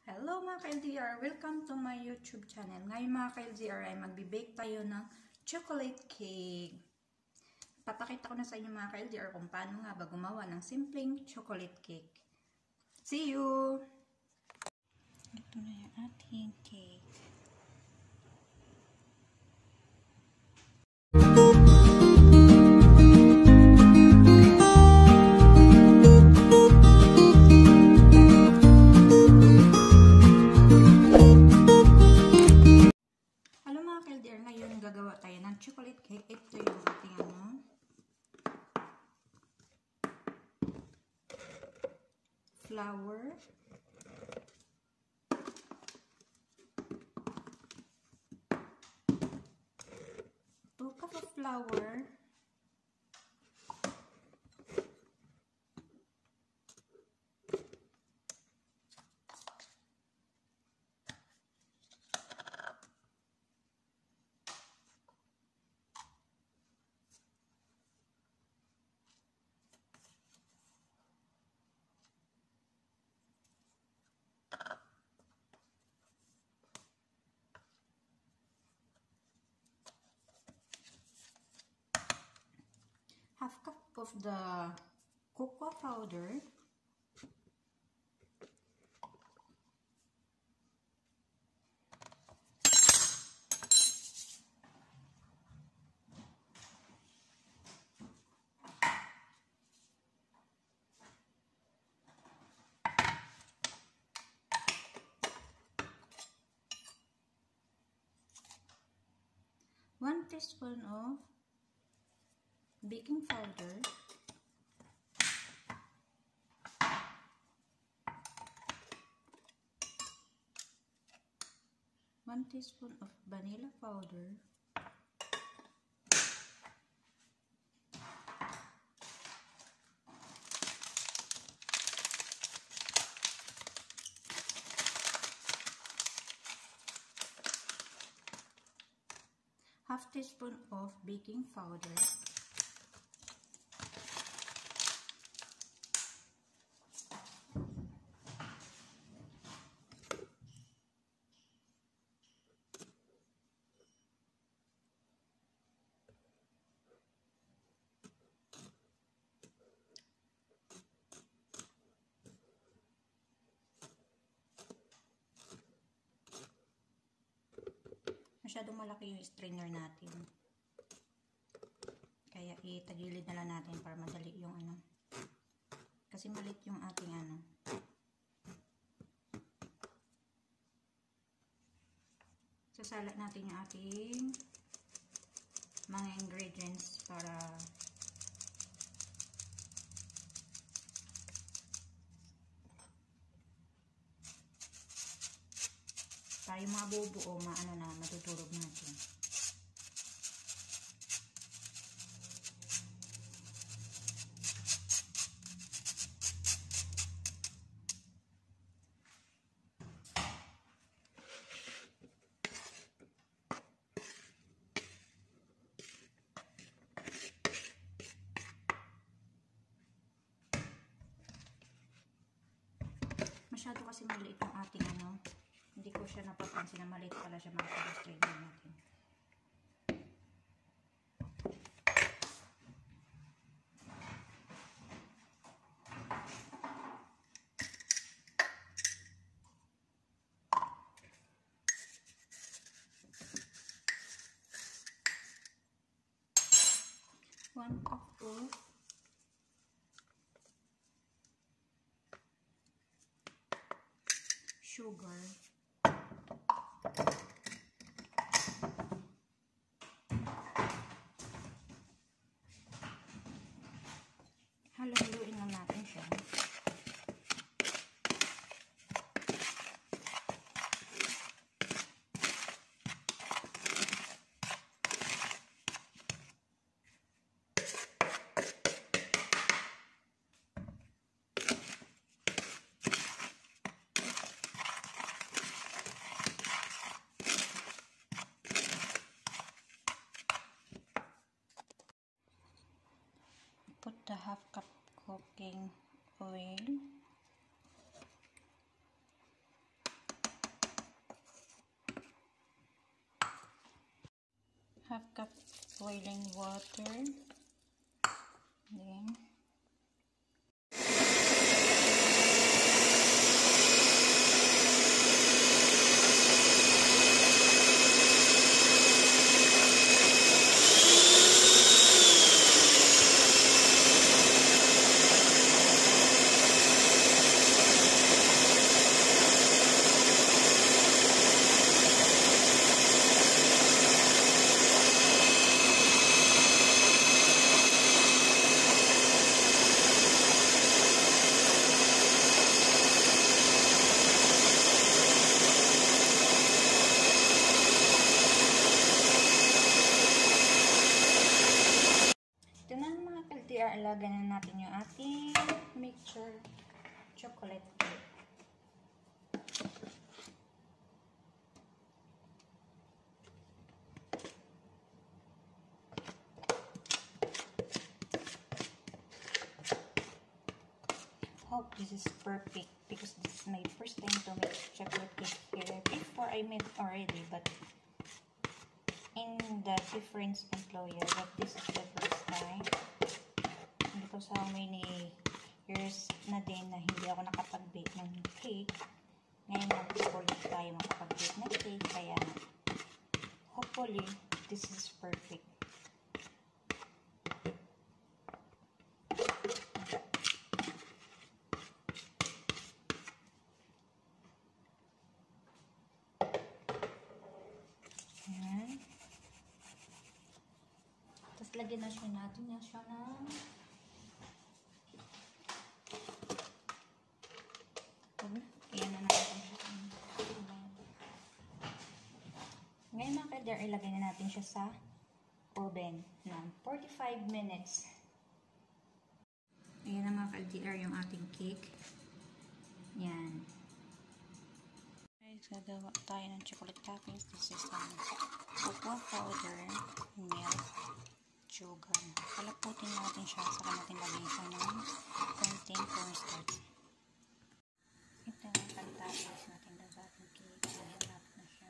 Hello mga ka-LDR! Welcome to my YouTube channel. Ngayon mga ka-LDR ay magbe-bake tayo ng chocolate cake. Papakita ko na sa inyo mga ka-LDR kung paano nga ba gumawa ng simpleng chocolate cake. See you! Ito na yung ating cake. Ngayon gagawa tayo ng chocolate cake. Ito yung ating flour, 2 cups of flour, half cup of the cocoa powder, one teaspoon of baking powder, 1 teaspoon of vanilla powder, half teaspoon of baking powder, masyadong malaki yung strainer natin. Kaya itagilid na lang natin para madali yung kasi malit yung ating Sasalat natin yung ating mga ingredients para tayo mabubuo, matutulog natin. Masyado kasi maliit yung ating hindi ko siya napapansin na maliit pala siya mga ka-strainer natin. One cup of sugar, halo-haluin lang natin siya. Put the half cup cooking oil, half cup boiling water. Then alagyan na natin yung ating mixture chocolate cake. Hope this is perfect because this is my first time to make chocolate cake here. Before I made it already, but in the different employer, but this is the first time. Because how many years na din na hindi ako nakapag-bake ng cake. Ngayon lang ulit tayo makapag-bake ng cake. Kaya hopefully this is perfect. Ayan. Tapos lagyan na siya natin ng ayan na natin. Ngayon mga ka-dear, ilagay na natin siya sa oven ng 45 minutes. Ayan na mga ka-dear, yung ating cake. Yan. Guys, gagawa tayo ng chocolate toppings. This is cocoa powder, milk, sugar. Palaputin natin siya. Saka natin lagyan siya ng konting cornstarch. Ito yung pantapos natin na sa ating cake. Nahilap na siya.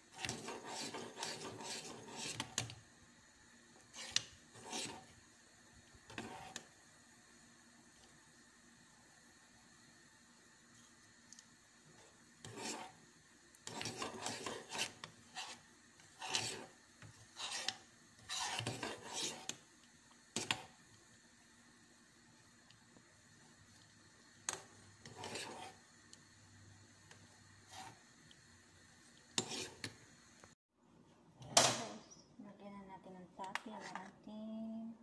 Topping ang ating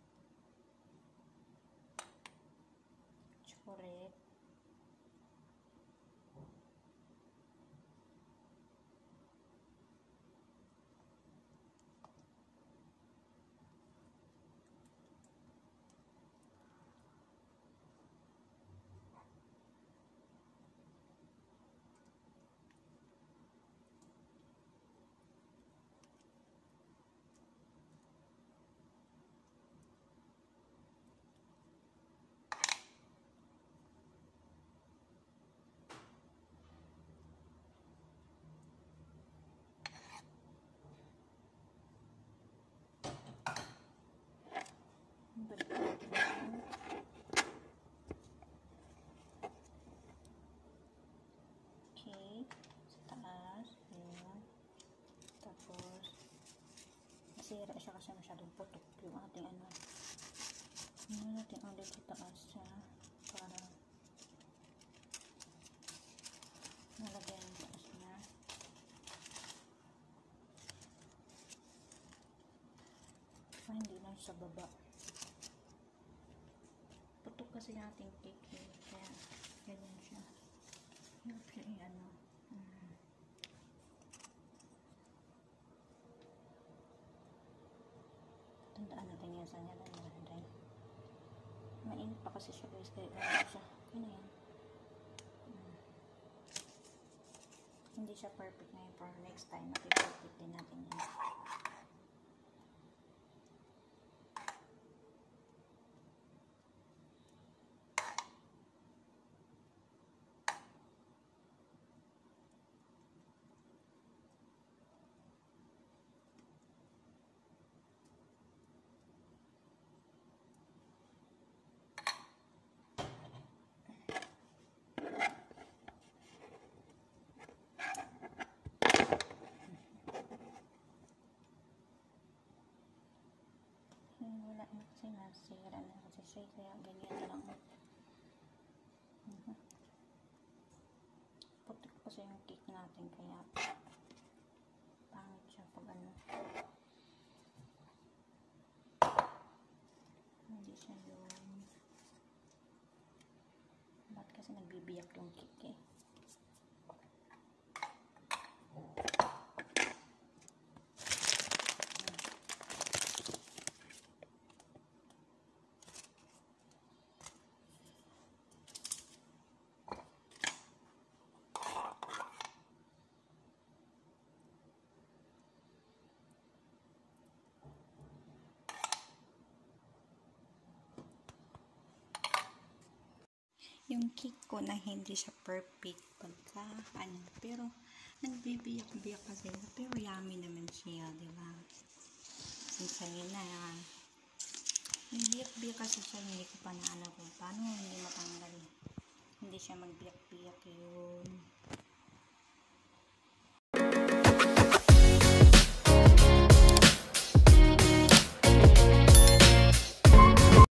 chocolate. Okay, sa taas, ayan. Tapos nasira siya kasi masyadong putok yung ating ano. Ano natin ulit sa taas siya para nalagyan yung taas niya. Hindi na sa baba. Putok kasi yung ating cake eh. Kaya ganyan siya. Yung ano. Tandaan natin yan sa niya. Mainit pa kasi siya guys. Kaya ganyan siya. Ano yan? Hindi siya perfect ngayon. For next time, perfect din natin yan. kasi yung cake natin, kaya pangit siya pag ano. Hindi siya yun. Ba't kasi nagbibiyak yung cake eh? Yung cake ko na hindi siya perfect pagka ano, pero nagbibiyak-biyak kasi, pero yummy naman siya, di ba? Since ayun na, nagbiyak-biyak kasi siya, hindi ko pa na ano kung paano hindi matanggal. Hindi siya magbiyak-biyak yun.